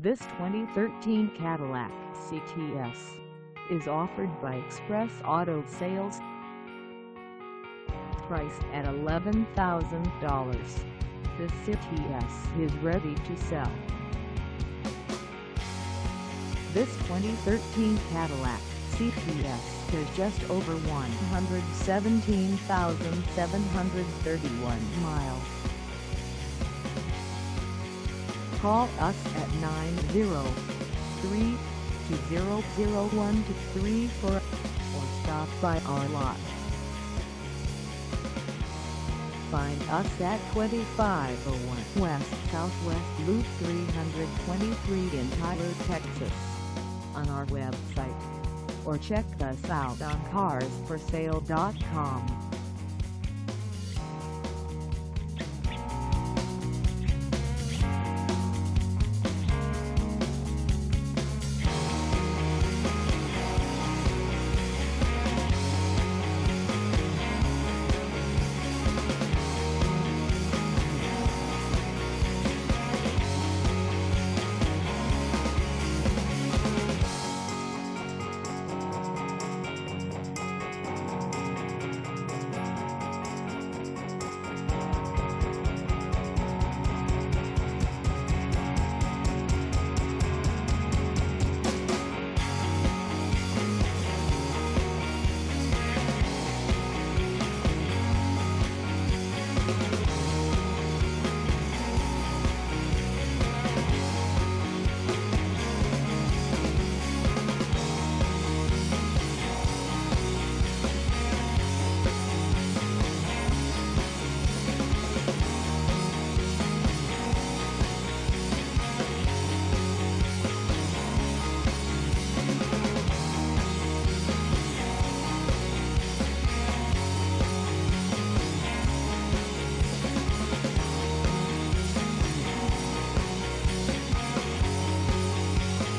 This 2013 Cadillac CTS is offered by Express Auto Sales. Priced at $11,000, this CTS is ready to sell. This 2013 Cadillac CTS has just over 117,731 miles. Call us at 903-200-1234 or stop by our lot. Find us at 2501 West Southwest Loop 323 in Tyler, Texas, on our website, or check us out on carsforsale.com.